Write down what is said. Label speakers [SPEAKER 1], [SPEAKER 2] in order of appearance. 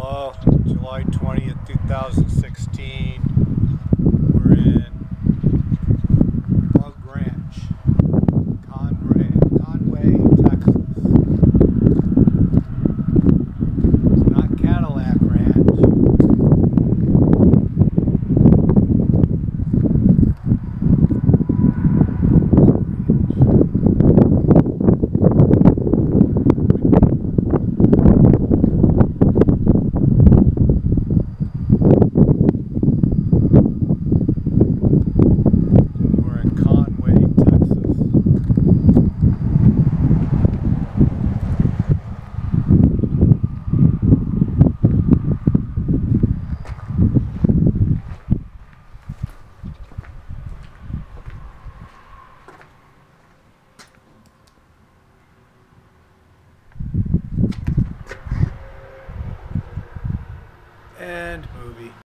[SPEAKER 1] Hello, July 20th, 2016. We're in Bug Ranch, Conway, Texas. It's not Cadillac Ranch. And movie.